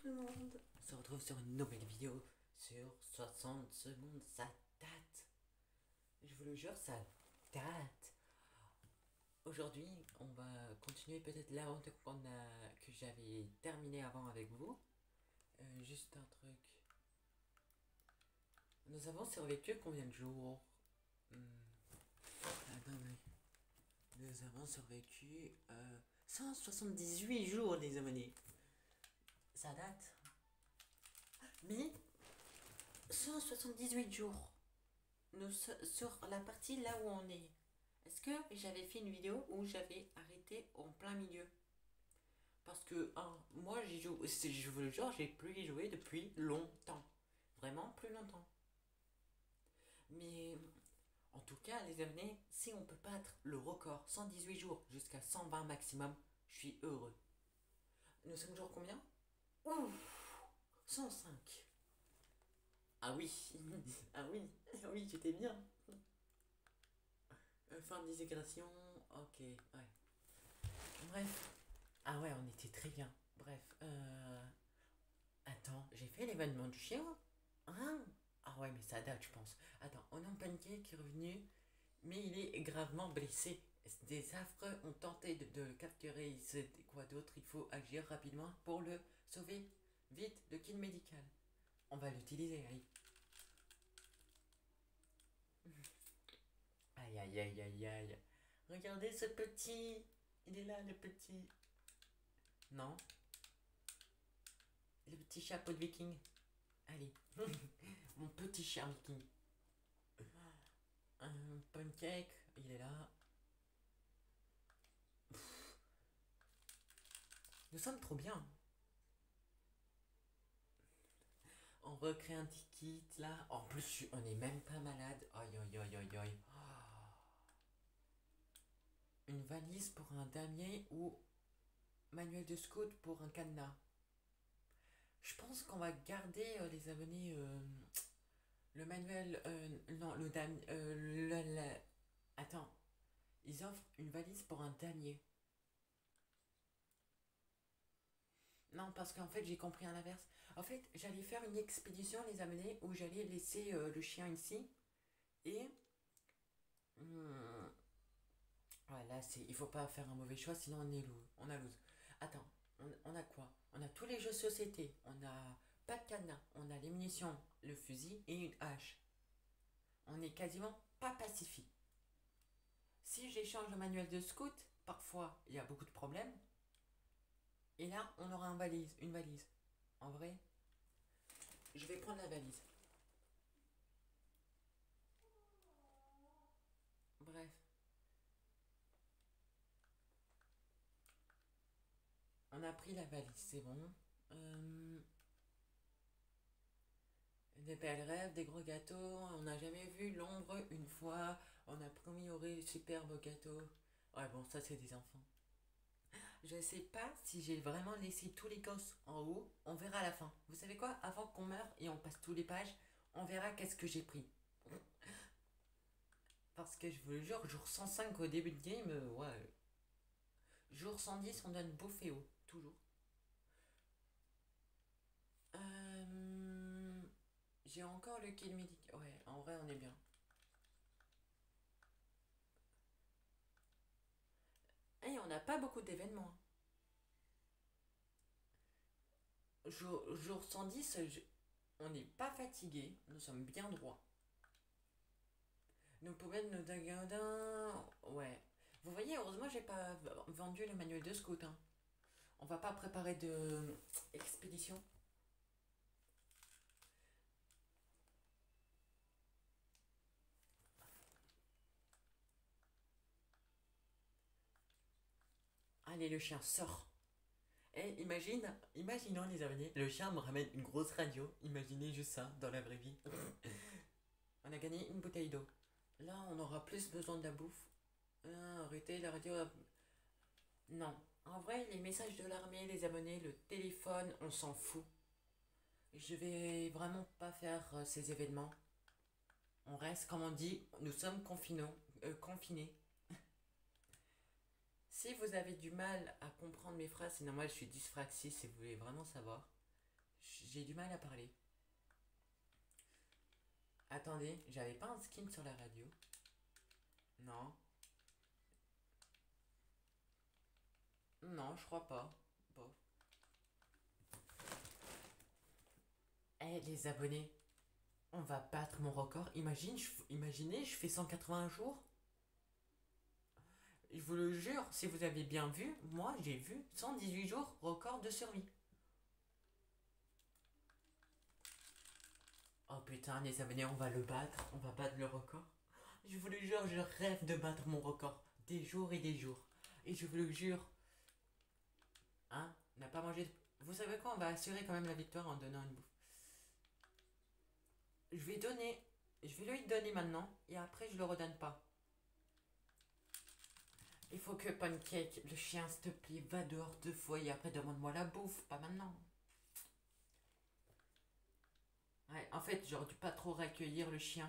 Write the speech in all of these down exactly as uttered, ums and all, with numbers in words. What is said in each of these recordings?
tout le monde. On se retrouve sur une nouvelle vidéo sur soixante secondes. Ça date. Je vous le jure, ça date. Aujourd'hui, on va continuer peut-être l'aventure qu'on a, que j'avais terminé avant avec vous. Euh, juste un truc. Nous avons survécu combien de jours? hmm. Attendez. Nous avons survécu euh, cent soixante-dix-huit jours, les amis. Ça date. Mais cent soixante-dix-huit jours. Nous sur la partie là où on est. Est-ce que j'avais fait une vidéo où j'avais arrêté en plein milieu? Parce que hein, moi j'ai joué, je vous le jure, j'ai plus y joué depuis longtemps. Vraiment plus longtemps. Mais en tout cas, les amis, si on peut battre le record cent dix-huit jours jusqu'à cent vingt maximum, je suis heureux. Nous sommes jour combien? Ouf, cent cinq. Ah oui, ah oui, ah oui, j'étais bien. Euh, fin de désintégration, ok, ouais. Bref. Ah ouais, on était très bien. Bref, euh... Attends, j'ai fait l'événement du chien? Hein? Ah ouais, mais ça date, je pense. Attends, on a un Pancake qui est revenu, mais il est gravement blessé. Des affreux ont tenté de, de le capturer. C'est quoi d'autre? Il faut agir rapidement pour le sauver. Vite, de kit médical. On va l'utiliser, allez. Aïe, aïe, aïe, aïe, aïe. Regardez ce petit. Il est là, le petit. Non. Le petit chapeau de viking. Allez. Mon petit cher viking. Un pancake, il est là. Pff. Nous sommes trop bien. On recrée un petit kit là. En plus, on est même pas malade. Aïe, aïe, aïe, aïe, aïe. Une valise pour un damier ou manuel de scout pour un cadenas. Je pense qu'on va garder euh, les abonnés. Euh, le manuel. Euh, non, le damier. Euh, le, le... Attends. Ils offrent une valise pour un damier. Non, parce qu'en fait, j'ai compris à l'inverse. En fait, j'allais faire une expédition, les amener, où j'allais laisser euh, le chien ici. Et... Hmm, ouais, là, c'est, il faut pas faire un mauvais choix, sinon on est loose. On a loose. Attends, on, on a quoi? On a tous les jeux de société. On a pas de cadenas. On a les munitions, le fusil et une hache. On est quasiment pas pacifique. Si j'échange le manuel de scout, parfois, il y a beaucoup de problèmes. Et là, on aura un valise, une valise. En vrai, je vais prendre la valise. Bref. On a pris la valise, c'est bon. Euh... Des belles rêves, des gros gâteaux. On n'a jamais vu l'ombre une fois. On a promis aurait superbe gâteau. Ouais, bon, ça, c'est des enfants. Je sais pas si j'ai vraiment laissé tous les gosses en haut. On verra à la fin. Vous savez quoi? Avant qu'on meure et on passe tous les pages, on verra qu'est-ce que j'ai pris. Parce que je vous le jure, jour cent cinq au début de game, euh, ouais. Jour cent dix, on donne bouffer haut. Toujours. Euh... J'ai encore le kill médical. Ouais, en vrai, on est bien. Et on n'a pas beaucoup d'événements. Jour, jour cent dix, je- on n'est pas fatigué. Nous sommes bien droits. Nous pouvons nous dagadin. Ouais. Vous voyez, heureusement, j'ai pas vendu le manuel de scout. Hein. On va pas préparer de expédition. Allez, le chien sort. Et imagine, imaginons les amis, le chien me ramène une grosse radio. Imaginez juste ça dans la vraie vie. On a gagné une bouteille d'eau. Là, on aura plus besoin de la bouffe. Ah, arrêtez la radio. Non. En vrai, les messages de l'armée, les abonnés, le téléphone, on s'en fout. Je vais vraiment pas faire euh, ces événements. On reste, comme on dit, nous sommes confinés. Euh, confinés. Si vous avez du mal à comprendre mes phrases, c'est normal, je suis dyspraxique si vous voulez vraiment savoir. J'ai du mal à parler. Attendez, j'avais pas un skin sur la radio. Non. Non, je crois pas. Bon. Eh, les abonnés, on va battre mon record. Imagine, je, imaginez, je fais cent quatre-vingts jours. Je vous le jure, si vous avez bien vu, moi j'ai vu cent dix-huit jours record de survie. Oh putain, les abonnés, on va le battre. On va battre le record. Je vous le jure, je rêve de battre mon record. Des jours et des jours. Et je vous le jure. Hein, on n'a pas mangé de... Vous savez quoi, on va assurer quand même la victoire en donnant une bouffe. Je vais donner... Je vais lui donner maintenant. Et après, je le redonne pas. Il faut que Pancake, le chien, s'il te plaît, va dehors deux fois. Et après, demande-moi la bouffe. Pas maintenant. Ouais, en fait, j'aurais dû pas trop recueillir le chien.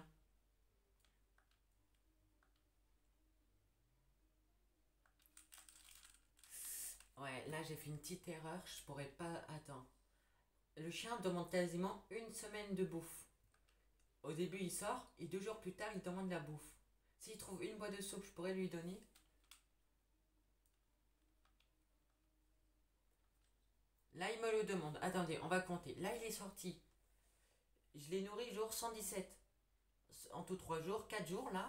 Ouais, là j'ai fait une petite erreur, je pourrais pas... Attends. Le chien demande quasiment une semaine de bouffe. Au début il sort et deux jours plus tard il demande la bouffe. S'il trouve une boîte de soupe, je pourrais lui donner. Là il me le demande. Attendez, on va compter. Là il est sorti. Je l'ai nourri jour cent dix-sept. En tout trois jours, quatre jours là.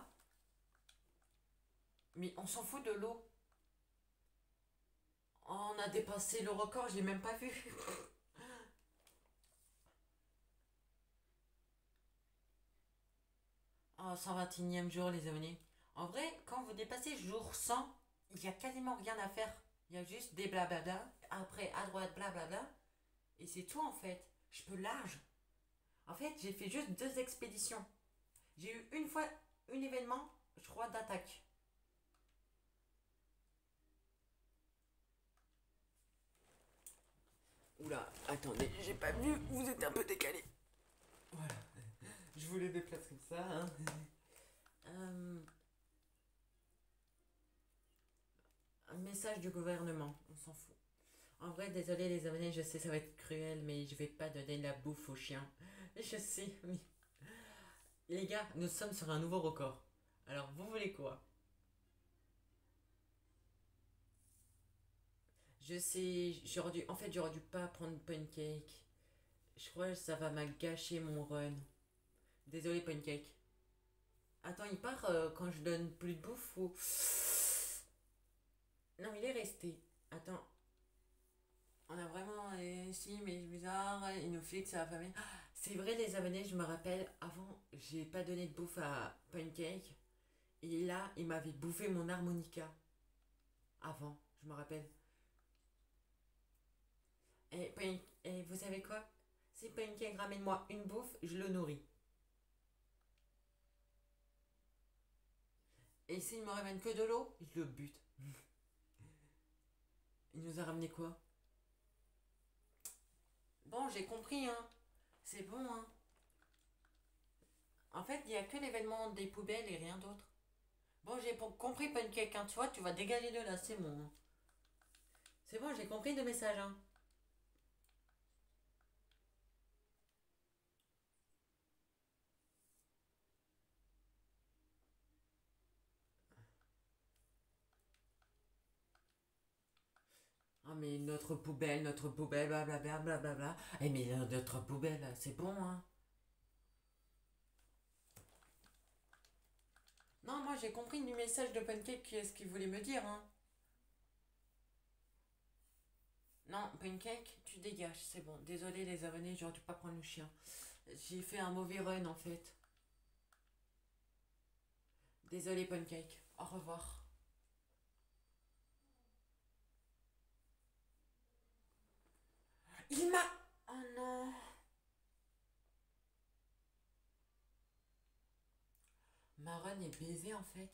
Mais on s'en fout de l'eau. On a dépassé le record, j'ai même pas vu. Oh, cent vingt et unième jour, les abonnés. En vrai, quand vous dépassez jour cent, il n'y a quasiment rien à faire. Il y a juste des blablabla. Après, à droite, blablabla. Et c'est tout en fait. Je peux large. En fait, j'ai fait juste deux expéditions. J'ai eu une fois un événement, je crois, d'attaque. Oula, attendez, j'ai pas vu, vous êtes un peu décalé. Voilà. Je vous les déplace comme ça. Hein. euh, un message du gouvernement, on s'en fout. En vrai, désolé les abonnés, je sais ça va être cruel, mais je vais pas donner la bouffe aux chiens. Je sais, oui. Les gars, nous sommes sur un nouveau record. Alors, vous voulez quoi? Je sais, j'aurais dû... En fait, j'aurais dû pas prendre Pancake. Je crois que ça va m'a gâché mon run. Désolé, Pancake. Attends, il part euh, quand je donne plus de bouffe ou... Non, il est resté. Attends. On a vraiment... Euh, si, mais c'est bizarre. Il nous fixe à la famille. Ah, c'est vrai, les abonnés, je me rappelle. Avant, j'ai pas donné de bouffe à Pancake. Et là, il m'avait bouffé mon harmonica. Avant, je me rappelle. Et, et vous savez quoi? Si Pancake ramène-moi une bouffe, je le nourris. Et s'il me ramène que de l'eau, je le bute. Il nous a ramené quoi? Bon, j'ai compris, hein. C'est bon, hein. En fait, il n'y a que l'événement des poubelles et rien d'autre. Bon, j'ai compris, Pancake, hein. Tu vois, tu vas dégager de là, c'est bon. Hein. C'est bon, j'ai compris le message, hein. Ah, mais notre poubelle, notre poubelle, blablabla, blablabla. Eh, mais euh, notre poubelle, c'est bon, hein. Non, moi j'ai compris du message de Pancake ce qu'il voulait me dire, hein. Non, Pancake, tu dégages, c'est bon. Désolé les abonnés, j'aurais dû pas prendre le chien. J'ai fait un mauvais run en fait. Désolé Pancake, au revoir. Il m'a... Oh non. Ma run est baisée en fait.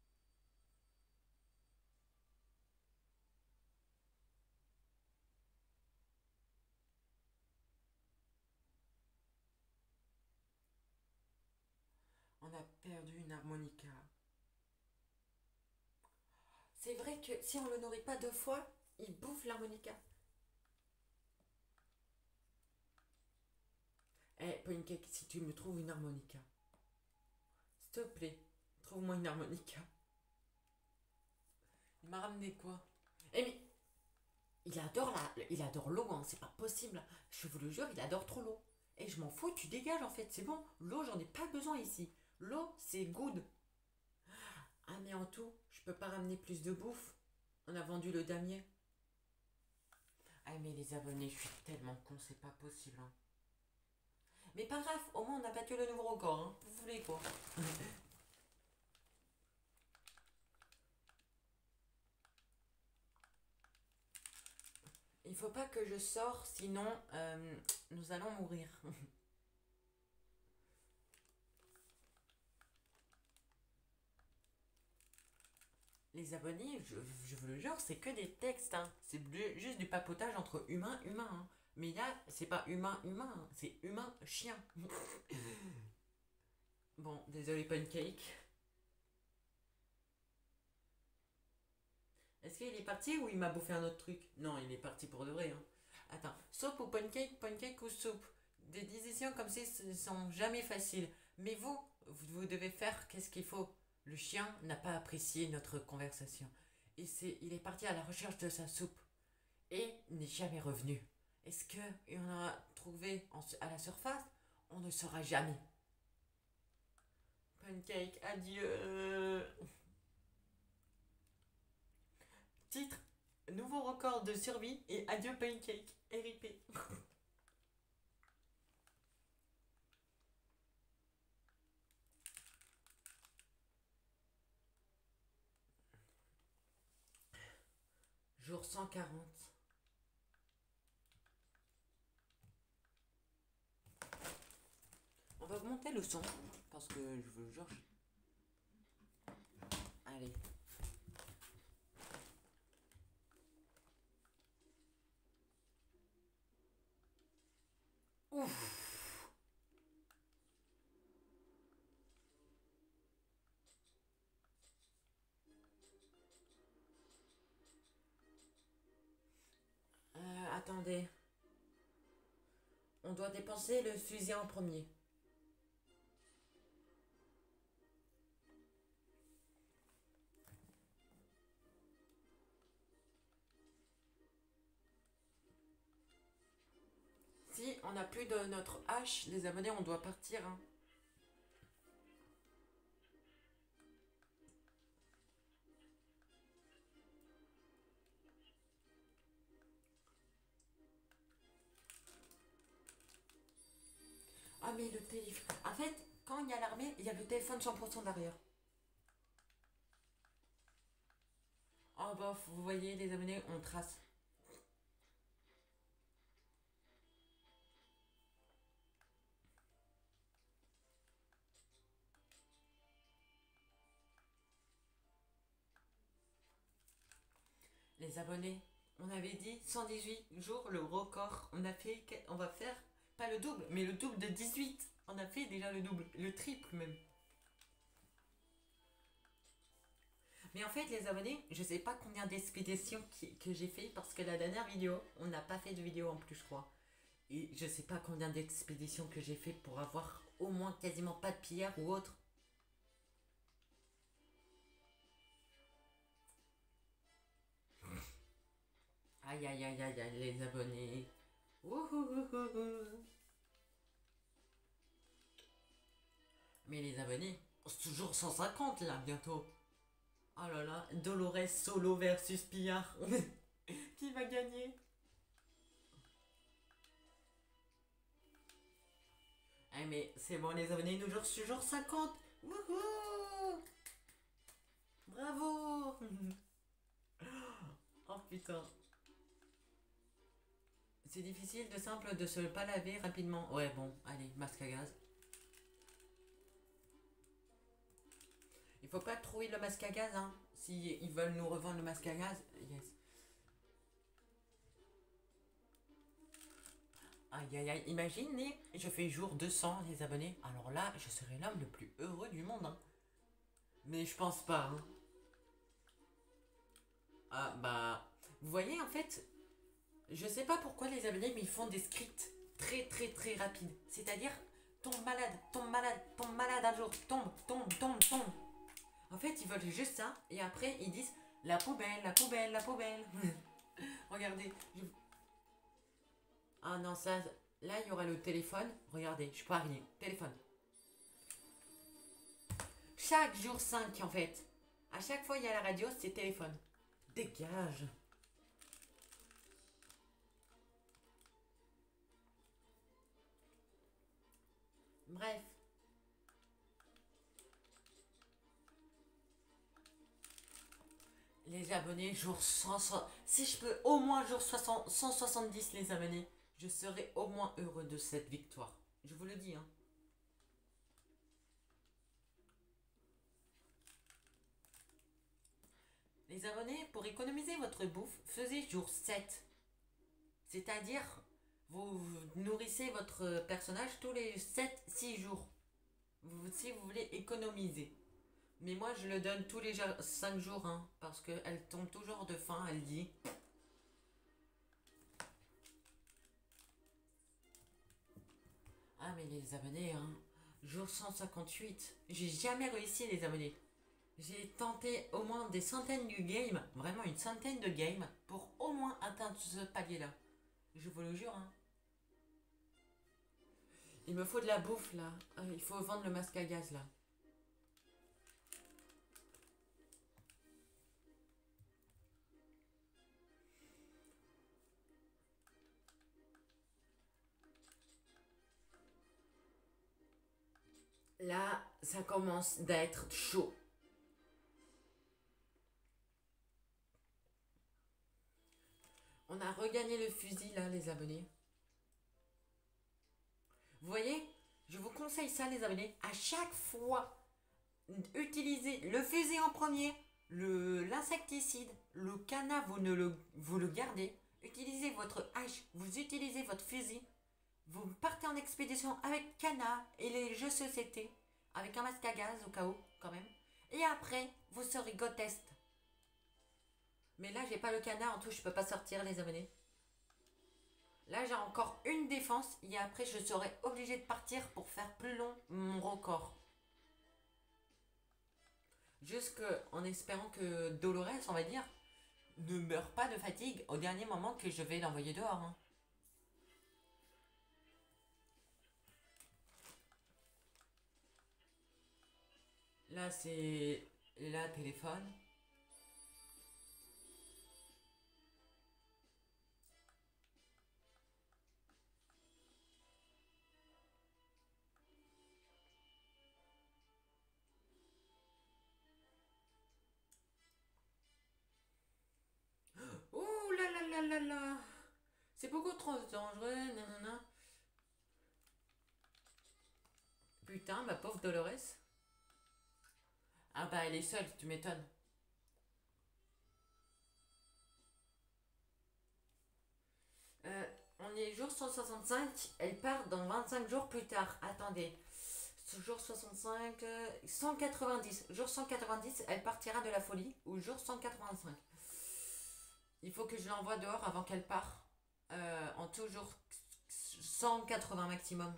On a perdu une harmonica. C'est vrai que si on le nourrit pas deux fois, il bouffe l'harmonica. Pancake, si tu me trouves une harmonica. S'il te plaît, trouve-moi une harmonica. Il m'a ramené quoi? Eh mais, il adore la, il adore l'eau, hein, c'est pas possible. Je vous le jure, il adore trop l'eau. Et je m'en fous, tu dégages en fait, c'est bon. L'eau, j'en ai pas besoin ici. L'eau, c'est good. Ah mais en tout, je peux pas ramener plus de bouffe. On a vendu le damier. Ah mais les abonnés, je suis tellement con, c'est pas possible. Hein. Mais pas grave, au moins on a battu le nouveau record. Hein. Vous voulez quoi? Il faut pas que je sors, sinon euh, nous allons mourir. Les abonnés, je, je vous le jure, c'est que des textes. Hein. C'est juste du papotage entre humains, humains. Hein. Mais là, c'est pas humain, humain, hein. C'est humain, chien. Bon, désolé Pancake. Est-ce qu'il est parti ou il m'a bouffé un autre truc? Non, il est parti pour de vrai. Hein. Attends, soupe ou pancake, pancake ou soupe? Des décisions comme ça ne sont jamais faciles. Mais vous, vous devez faire qu'est-ce qu'il faut. Le chien n'a pas apprécié notre conversation. Et c'est, il est parti à la recherche de sa soupe. Et n'est jamais revenu. Est-ce qu'il en a trouvé en, à la surface? On ne saura jamais. Pancake, adieu. Titre, nouveau record de survie et adieu Pancake, R I P. Jour cent quarante. On va augmenter le son, parce que je veux le genre. Allez. Ouf. Euh, attendez. On doit dépenser le fusil en premier. Si on n'a plus de notre hache, les abonnés, on doit partir. Hein. Ah mais le téléphone... En fait, quand il y a l'armée, il y a le téléphone cent pour cent derrière. Oh bah, vous voyez les abonnés, on trace. Les abonnés, on avait dit cent dix-huit jours le record. On a fait, on va faire, pas le double, mais le double de dix-huit. On a fait déjà le double, le triple même. Mais en fait, les abonnés, je sais pas combien d'expéditions que j'ai fait parce que la dernière vidéo, on n'a pas fait de vidéo en plus, je crois. Et je sais pas combien d'expéditions que j'ai fait pour avoir au moins quasiment pas de pierre ou autre. Aïe aïe aïe aïe aïe, les abonnés. Ouhouhouhou. Mais les abonnés, c'est toujours cent cinquante là bientôt. Oh là là, Dolores Solo versus Pillard. Qui va gagner? Eh mais c'est bon les abonnés, nous jouons toujours cinquante. Wouhou. Bravo. Oh putain. C'est difficile de simple de se pas laver rapidement. Ouais bon, allez, masque à gaz. Il faut pas trouver le masque à gaz hein. Si ils veulent nous revendre le masque à gaz, yes. Aïe aïe aïe, imaginez, je fais jour deux cents les abonnés. Alors là, je serai l'homme le plus heureux du monde. Hein. Mais je pense pas. Hein. Ah bah, vous voyez en fait, je sais pas pourquoi les abonnés, mais ils font des scripts très très très rapides. C'est-à-dire, tombe malade, tombe malade, tombe malade un jour, tombe, tombe, tombe, tombe. En fait, ils veulent juste ça, et après, ils disent la poubelle, la poubelle, la poubelle. Regardez. Je... Ah non, ça, là, il y aura le téléphone. Regardez, je peux arriver. Téléphone. Chaque jour cinq en fait. À chaque fois, il y a la radio, c'est téléphone. Dégage. Bref. Les abonnés, jour cent, si je peux au moins jour soixante, cent soixante-dix les abonnés, je serai au moins heureux de cette victoire. Je vous le dis, hein. Les abonnés, pour économiser votre bouffe, faisez jour sept. C'est-à-dire, vous nourrissez votre personnage tous les sept six jours. Vous, si vous voulez économiser. Mais moi, je le donne tous les cinq jours, hein, parce qu'elle tombe toujours de faim, elle dit. Ah, mais les abonnés, hein. Jour cent cinquante-huit. J'ai jamais réussi, les abonnés. J'ai tenté au moins des centaines de games, vraiment une centaine de games, pour au moins atteindre ce palier-là. Je vous le jure, hein. Il me faut de la bouffe, là. Il faut vendre le masque à gaz, là. Là, ça commence d'être chaud. On a regagné le fusil, là, les abonnés. Vous voyez, je vous conseille ça, les abonnés. À chaque fois, utilisez le fusil en premier, le l'insecticide, le canard, vous, ne le, vous le gardez. Utilisez votre hache, vous utilisez votre fusil. Vous partez en expédition avec canard et les jeux société, avec un masque à gaz au cas où, quand même. Et après, vous serez go-test. Mais là, j'ai pas le canard, en tout, je peux pas sortir, les abonnés. Là, j'ai encore une défense et après, je serai obligé de partir pour faire plus long mon record. Jusque en espérant que Dolores, on va dire, ne meure pas de fatigue au dernier moment que je vais l'envoyer dehors. Hein. Là, c'est la téléphone. Oh là là là là là. C'est beaucoup trop dangereux, nanana. Putain, ma pauvre Dolores. Ah bah elle est seule, tu m'étonnes. Euh, on est jour cent soixante-cinq, elle part dans vingt-cinq jours plus tard. Attendez. Jour soixante-cinq, euh, cent quatre-vingt-dix. Jour cent quatre-vingt-dix, elle partira de la folie. Ou jour cent quatre-vingt-cinq. Il faut que je l'envoie dehors avant qu'elle parte. Euh, en toujours cent quatre-vingts maximum.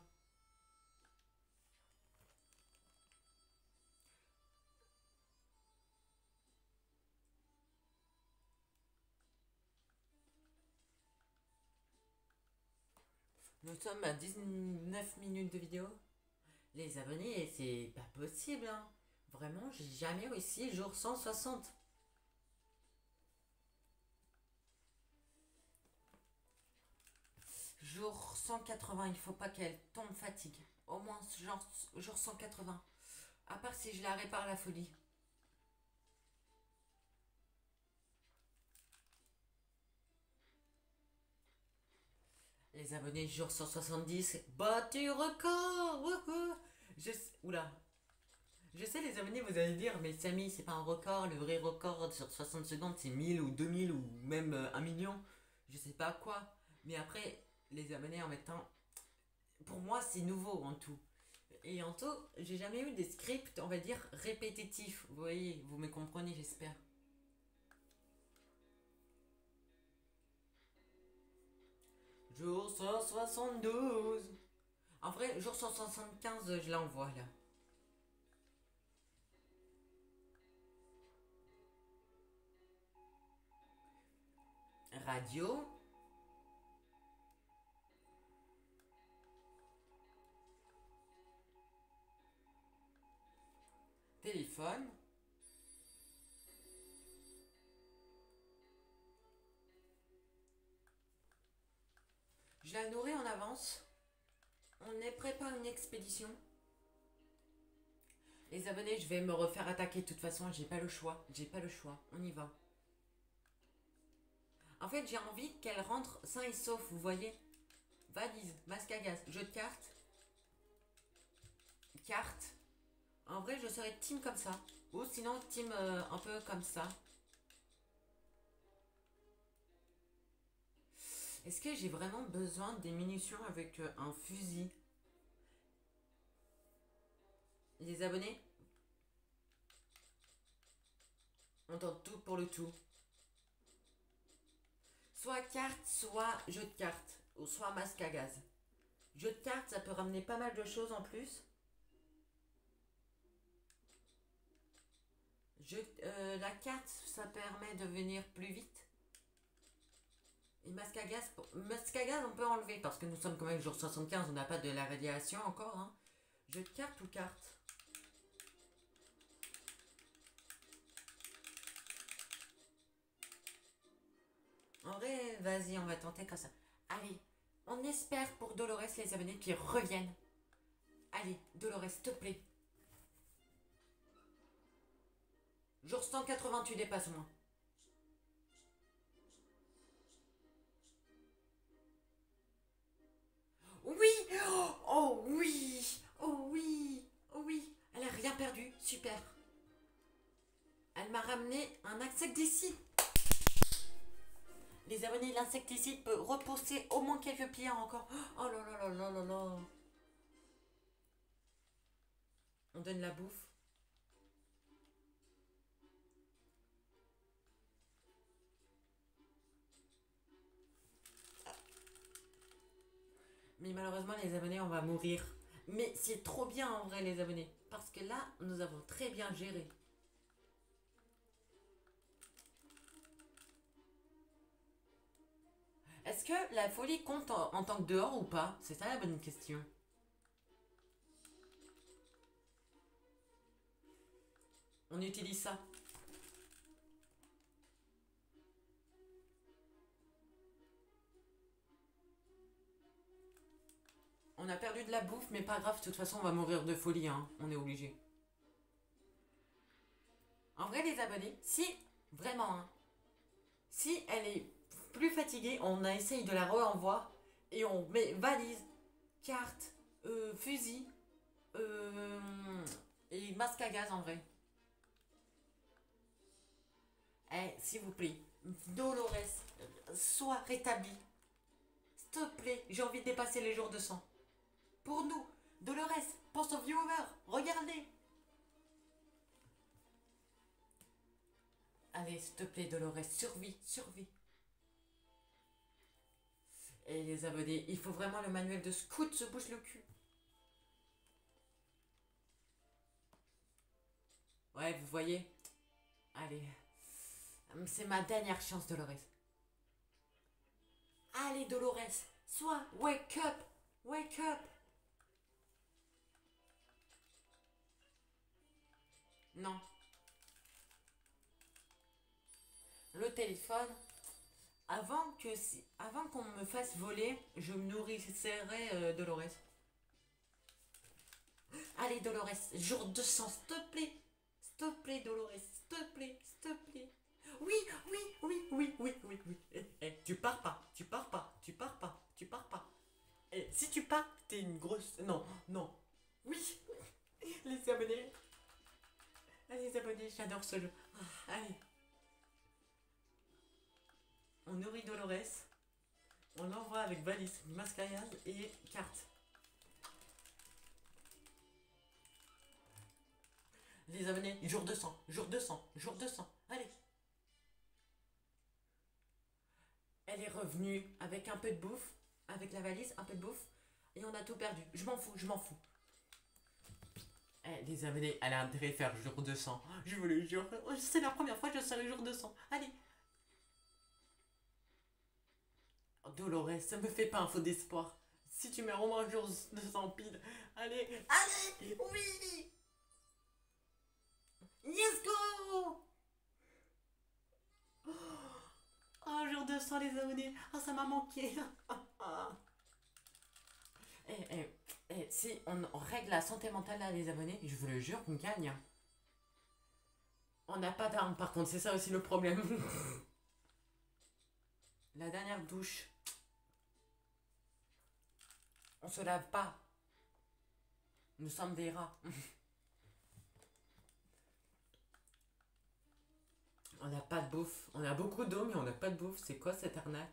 Nous sommes à dix-neuf minutes de vidéo. Les abonnés, c'est pas possible. Hein. Vraiment, j'ai jamais réussi jour cent soixante. Jour cent quatre-vingts, il faut pas qu'elle tombe fatigue. Au moins genre, jour cent quatre-vingts. À part si je la répare la folie. Les abonnés, jour cent soixante-dix. Battu record. Wouhou. Je sais... Oula. Je sais les abonnés, vous allez dire, mais Samy, c'est pas un record. Le vrai record sur soixante secondes, c'est mille ou deux mille ou même euh, un million. Je sais pas quoi. Mais après, les abonnés en même temps, pour moi, c'est nouveau en tout. Et en tout, j'ai jamais eu des scripts, on va dire, répétitifs. Vous voyez, vous me comprenez, j'espère. Jour cent soixante-douze. En vrai, jour cent soixante-quinze, je l'envoie là. Radio. Téléphone. Je la nourris en avance. On est prépare une expédition. Les abonnés, je vais me refaire attaquer de toute façon, j'ai pas le choix. J'ai pas le choix. On y va. En fait, j'ai envie qu'elle rentre sain et sauf, vous voyez. Valise, masque à gaz, jeu de cartes. Carte. En vrai, je serais team comme ça. Ou sinon, team euh, un peu comme ça. Est-ce que j'ai vraiment besoin des munitions avec euh, un fusil? Les abonnés, on tente tout pour le tout. Soit carte, soit jeu de cartes. Ou soit masque à gaz. Jeu de cartes, ça peut ramener pas mal de choses en plus. Je, euh, la carte, ça permet de venir plus vite. Et masque à gaz, masque à gaz, on peut enlever parce que nous sommes quand même jour soixante-quinze, on n'a pas de la radiation encore. Hein. Jeu de cartes ou carte? En vrai, vas-y, on va tenter comme ça. Allez, on espère pour Dolores les abonnés qui reviennent. Allez, Dolores, s'il te plaît. Jour cent quatre-vingts, tu dépasses moi. Oui. Oh oui. Oh oui. Oh oui. Elle a rien perdu. Super. Elle m'a ramené un insecticide. Les abonnés, l'insecticide peut repousser au moins quelques pierres encore. Oh là là là là là là. On donne la bouffe. Mais malheureusement, les abonnés, on va mourir. Mais c'est trop bien en vrai, les abonnés. Parce que là, nous avons très bien géré. Est-ce que la folie compte en, en tant que dehors ou pas? C'est ça la bonne question. On utilise ça. On a perdu de la bouffe, mais pas grave, de toute façon, on va mourir de folie, hein. On est obligé. En vrai, les abonnés, si, vraiment, hein, si elle est plus fatiguée, on a essayé de la re-envoie et on met valise, carte, euh, fusil euh, et masque à gaz en vrai. Eh, s'il vous plaît, Dolores, sois rétablie. S'il te plaît, j'ai envie de dépasser les jours de sang. Pour nous, Dolores, pense aux viewers, regardez. Allez, s'il te plaît, Dolores, survie, survie. Et les abonnés, il faut vraiment le manuel de scout se bouge le cul. Ouais, vous voyez. Allez. C'est ma dernière chance, Dolores. Allez, Dolores, sois wake up, wake up. Non. Le téléphone. Avant que si, avant qu'on me fasse voler, je me nourrisserai euh, Dolores. Allez, Dolores, jour deux cents, s'il te plaît. S'il te plaît, Dolores, s'il te plaît, s'il te plaît. Oui, oui, oui, oui, oui, oui, oui. Eh, eh, tu pars pas, tu pars pas, tu pars pas, tu pars pas. Eh, si tu pars, t'es une grosse... Non, non. Oui, les abonnés. Allez, les abonnés, j'adore ce jeu. Ah, allez. On nourrit Dolores. On l'envoie avec valise, masque à gaz et carte. Les abonnés, jour deux cents, jour deux cents, jour deux cents. Allez. Elle est revenue avec un peu de bouffe, avec la valise, un peu de bouffe. Et on a tout perdu. Je m'en fous, je m'en fous. Eh, les abonnés, elle a intérêt à faire jour deux cents. Je vous le jure. C'est la première fois que je serai jour deux cents. Allez. Oh, Dolores, ça me fait pas un faux d'espoir. Si tu mets au moins jour deux cents pile. Allez. Allez. Oui. Let's go. Oh, jour deux cents les abonnés. Ah, oh, ça m'a manqué. Eh, eh, eh, si on, on règle la santé mentale là, les abonnés, je vous le jure qu'on gagne. On n'a pas d'armes par contre, c'est ça aussi le problème. La dernière douche. On se lave pas. Nous sommes des rats. On n'a pas de bouffe. On a beaucoup d'eau mais on n'a pas de bouffe. C'est quoi cette arnaque?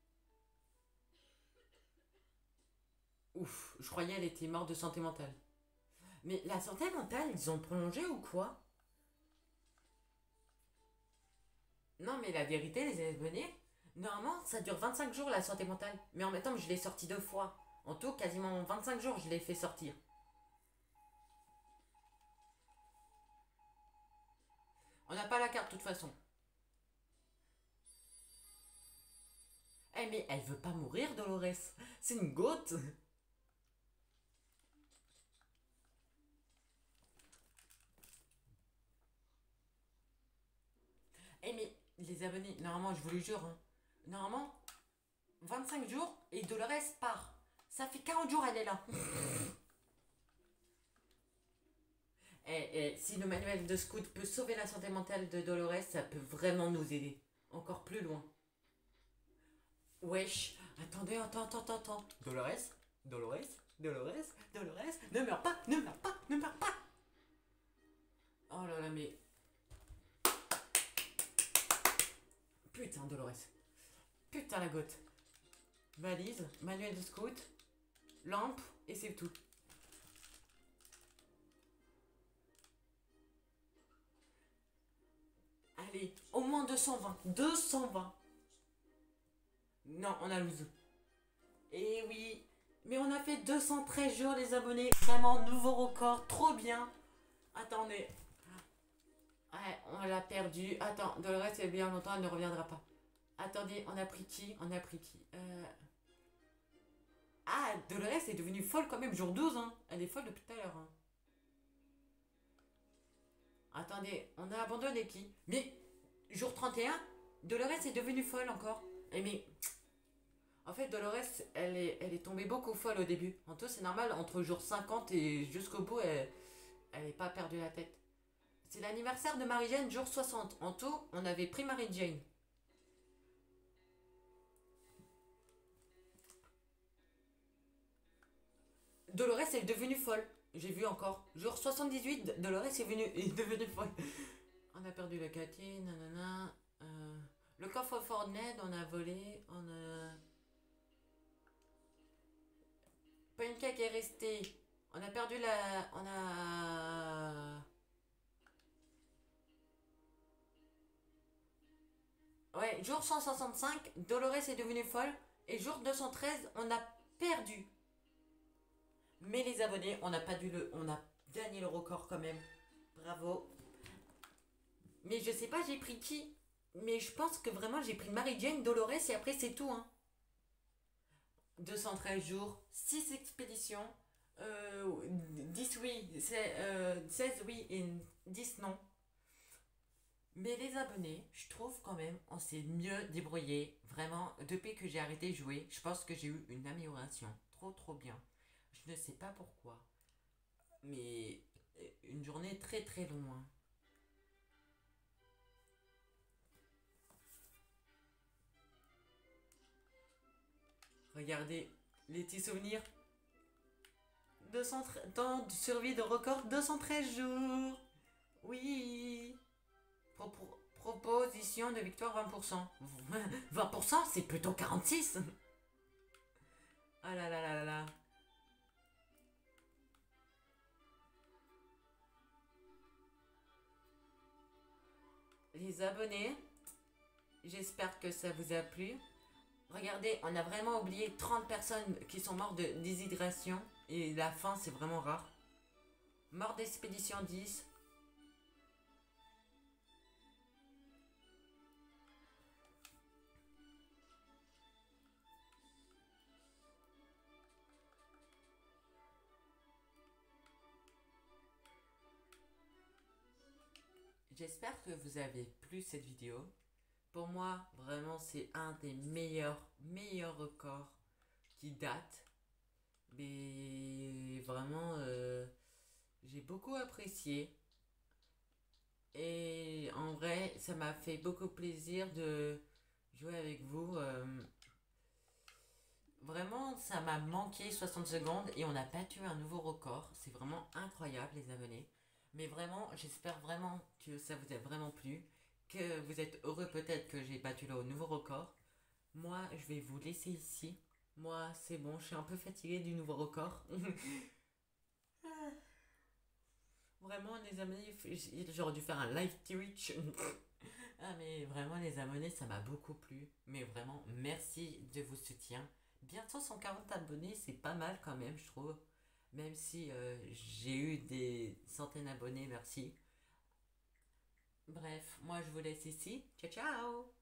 Ouf, je croyais elle était morte de santé mentale. Mais la santé mentale, ils ont prolongé ou quoi? Non mais la vérité les abonnés, normalement ça dure vingt-cinq jours la santé mentale. Mais en même temps je l'ai sorti deux fois. En tout quasiment vingt-cinq jours je l'ai fait sortir. On n'a pas la carte de toute façon. Eh mais elle veut pas mourir Dolores. C'est une gote. Eh mais les abonnés, normalement je vous le jure, hein, normalement vingt-cinq jours et Dolores part. Ça fait quarante jours elle est là. Eh, eh, si le manuel de scout peut sauver la santé mentale de Dolores, ça peut vraiment nous aider. Encore plus loin. Wesh, attendez, attends, attends, attends, attends. Dolores, Dolores, Dolores, Dolores, ne meurs pas, ne meurs pas, ne meurs pas. Oh là là, mais... Putain, Dolores. Putain, la gote. Valise, manuel de scout, lampe, et c'est tout. Allez, au moins deux cent vingt. deux cent vingt. Non, on a loose. Et oui. Mais on a fait deux cent treize jours, les abonnés. Vraiment, nouveau record. Trop bien. Attendez. Ouais, on l'a perdu. Attends, Dolores, c'est bien longtemps, elle ne reviendra pas. Attendez, on a pris qui? On a pris qui euh... Ah, Dolores est devenue folle quand même, jour douze. Hein. Elle est folle depuis tout à l'heure. Hein. Attendez, on a abandonné qui? Mais, jour trente et un, Dolores est devenue folle encore. Et mais... En fait, Dolores, elle est, elle est tombée beaucoup folle au début. En tout, c'est normal, entre jour cinquante et jusqu'au bout, elle n'est pas perdu la tête. C'est l'anniversaire de Mary-Jane, jour soixante. En tout, on avait pris Mary-Jane. Dolores est devenue folle. J'ai vu encore. Jour soixante-dix-huit, Dolores est, venue, est devenue folle. On a perdu la Cathy, nanana. Euh, le coffre-fort Ned, on a volé. On a... Pancake est resté. On a perdu la... On a... Ouais, jour cent soixante-cinq, Dolores est devenue folle. Et jour deux cent treize, on a perdu. Mais les abonnés, on n'a pas dû le... On a gagné le record quand même. Bravo. Mais je sais pas, j'ai pris qui? Mais je pense que vraiment, j'ai pris Mary-Jane, Dolores et après, c'est tout. Hein. deux cent treize jours, six expéditions, euh, dix oui, euh, seize oui et dix non. Mais les abonnés, je trouve quand même, on s'est mieux débrouillé. Vraiment, depuis que j'ai arrêté de jouer, je pense que j'ai eu une amélioration. Trop, trop bien. Je ne sais pas pourquoi. Mais une journée très, très longue. Regardez les petits souvenirs. deux cents temps de survie de record deux cent treize jours. Oui. Pro proposition de victoire vingt pour cent. vingt pour cent, c'est plutôt quarante-six. Ah là là là là là. Les abonnés, j'espère que ça vous a plu. Regardez, on a vraiment oublié trente personnes qui sont mortes de déshydratation. Et la faim, c'est vraiment rare. Mort d'expédition dix. J'espère que vous avez plu cette vidéo. Pour moi, vraiment, c'est un des meilleurs, meilleurs records qui date. Mais vraiment, euh, j'ai beaucoup apprécié. Et en vrai, ça m'a fait beaucoup plaisir de jouer avec vous. euh, Vraiment, ça m'a manqué soixante secondes et on a battu un nouveau record. C'est vraiment incroyable, les abonnés. Mais vraiment, j'espère vraiment que ça vous a vraiment plu. Que vous êtes heureux peut-être que j'ai battu le nouveau record. Moi, je vais vous laisser ici. Moi, c'est bon, je suis un peu fatigué du nouveau record. Vraiment, les abonnés, j'aurais dû faire un live Twitch. Ah, mais vraiment, les abonnés, ça m'a beaucoup plu. Mais vraiment, merci de vos soutiens. Bientôt cent quarante abonnés, c'est pas mal quand même, je trouve. Même si euh, j'ai eu des centaines d'abonnés, merci. Bref, moi je vous laisse ici. Ciao, ciao!